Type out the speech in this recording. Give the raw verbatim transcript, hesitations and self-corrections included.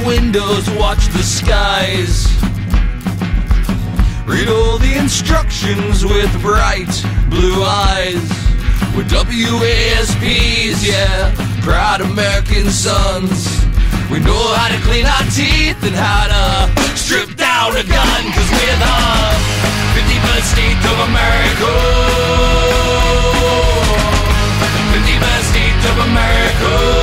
windows, watch the skies. Read all the instructions with bright blue eyes. We're W A S Ps, yeah, proud American sons. We know how to clean our teeth and how to strip down a gun, 'cause we're the fifty-first state of America. fifty-first state of America.